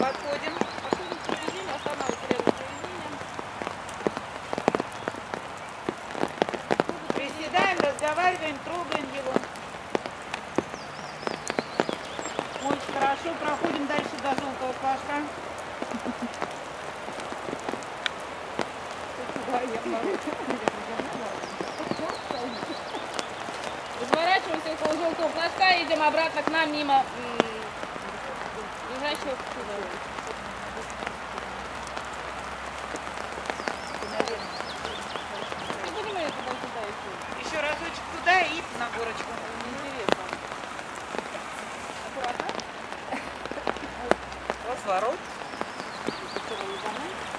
Подходим. Подходим к середине, останавливаемся рядом с середине. Приседаем, разговариваем, трогаем его. Очень хорошо. Проходим дальше до желтого флажка. Разворачиваемся около желтого флажка и идем обратно к нам мимо лежащего куда. Не понимаю, туда еще. Еще разочек туда и на горочку. Интересно. Аккуратно. Разворот. Лицевой за мной.